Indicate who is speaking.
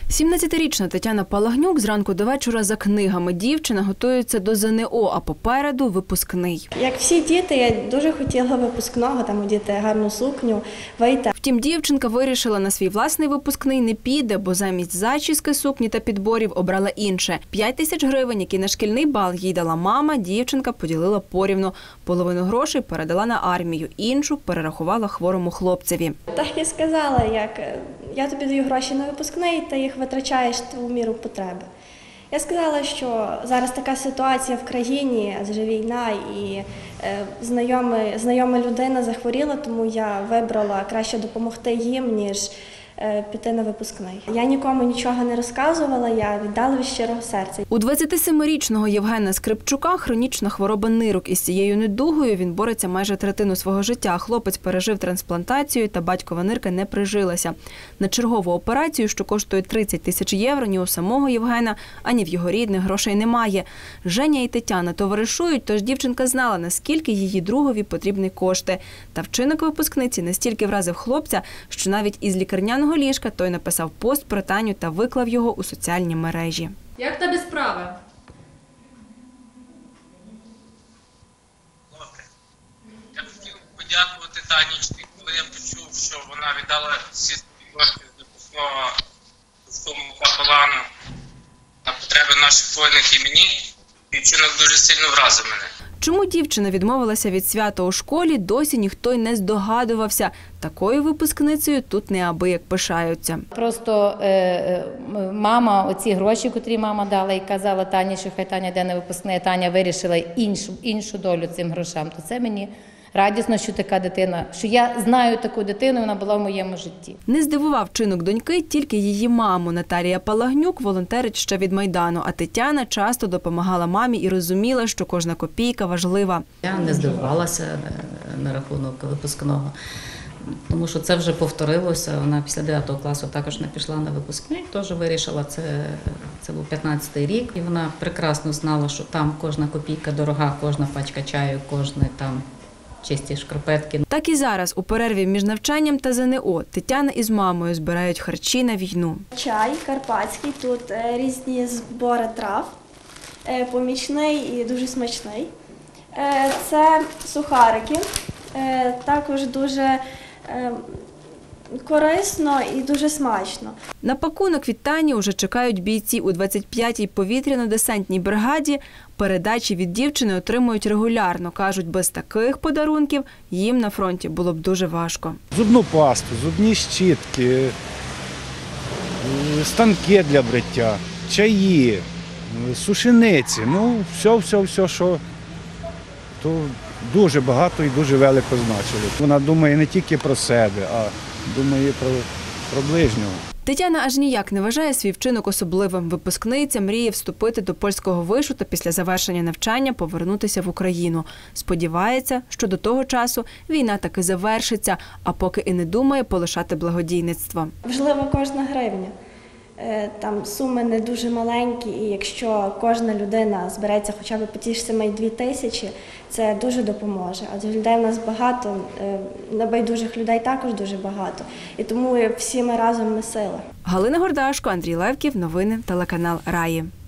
Speaker 1: 17-річна Тетяна Палагнюк зранку до вечора за книгами. Дівчина готується до ЗНО, а попереду випускний.
Speaker 2: Як всі діти, я дуже хотіла випускного, там одіти гарну сукню, вийти.
Speaker 1: Втім, дівчинка вирішила, на свій власний випускний не піде, бо замість зачіски, сукні та підборів обрала інше. 5 тисяч гривень, які на шкільний бал їй дала мама, дівчинка поділила порівну. Половину грошей передала на армію, іншу перерахувала хворому хлопцеві.
Speaker 2: Так і сказала, як я тобі даю гроші на випускний, ти їх витрачаєш у міру потреби. Я сказала, що зараз така ситуація в країні, адже війна, і знайома людина захворіла, тому я вибрала краще допомогти їм, ніж піти на випускний. Я нікому нічого не розказувала, я віддала від щирого серця.
Speaker 1: У 27-річного Євгена Скрипчука хронічна хвороба нирок. Із цією недугою він бореться майже третину свого життя. Хлопець пережив трансплантацію, та батькова нирка не прижилася. На чергову операцію, що коштує 30 тисяч євро, ні у самого Євгена, ані в його рідних грошей немає. Женя і Тетяна товаришують, тож дівчинка знала, наскільки її другові потрібні кошти. Та вчинок випускниці настільки вразив хлопця, що навіть із лікарняного ліжка той написав пост про Таню та виклав його у соціальні мережі.
Speaker 3: Як тебе справи?
Speaker 4: Добре. Я хотів подякувати Танічці, коли я почув, що вона віддала всі кошти з випускного суму капелану на потреби наших воїнів і мені. І вчинок дуже сильно вразив мене.
Speaker 1: Чому дівчина відмовилася від свята у школі, досі ніхто й не здогадувався. Такою випускницею тут неабияк пишаються.
Speaker 5: Просто мама, оці гроші, котрі мама дала і казала Тані, що хай Таня йде на випускний, а Таня вирішила іншу долю цим грошам, то це мені радісно, що така дитина, що я знаю таку дитину, вона була в моєму житті.
Speaker 1: Не здивував вчинок доньки тільки її маму. Наталія Палагнюк волонтерить ще від Майдану, а Тетяна часто допомагала мамі і розуміла, що кожна копійка важлива.
Speaker 5: Я не здивувалася на рахунок випускного, тому що це вже повторилося. Вона після 9 класу також не пішла на випускний, теж вирішила, це був 15-й рік. І вона прекрасно знала, що там кожна копійка дорога, кожна пачка чаю, кожне там чисті шкарпетки.
Speaker 1: Так і зараз, у перерві між навчанням та ЗНО, Тетяна із мамою збирають харчі на війну.
Speaker 2: Чай карпатський, тут різні збори трав, помічний і дуже смачний. Це сухарики, також дуже корисно і дуже смачно.
Speaker 1: На пакунок від Тані уже чекають бійці у 25-й повітряно-десантній бригаді. Передачі від дівчини отримують регулярно. Кажуть, без таких подарунків їм на фронті було б дуже важко.
Speaker 6: Зубну пасту, зубні щітки, станки для бриття, чаї, сушениці. Ну, все, що то дуже багато і дуже велико значило. Вона думає не тільки про себе, а думає про ближнього.
Speaker 1: Тетяна аж ніяк не вважає свій вчинок особливим. Випускниця мріє вступити до польського вишу та після завершення навчання повернутися в Україну. Сподівається, що до того часу війна таки завершиться, а поки і не думає полишати благодійництво.
Speaker 2: Важлива кожна гривня. Там суми не дуже маленькі, і якщо кожна людина збереться хоча б по ті ж самі 2 тисячі, це дуже допоможе. Адже людей в нас багато, небайдужих людей також дуже багато. І тому всі ми разом ми сила.
Speaker 1: Галина Гордашко, Андрій Левків, новини, телеканал Раї.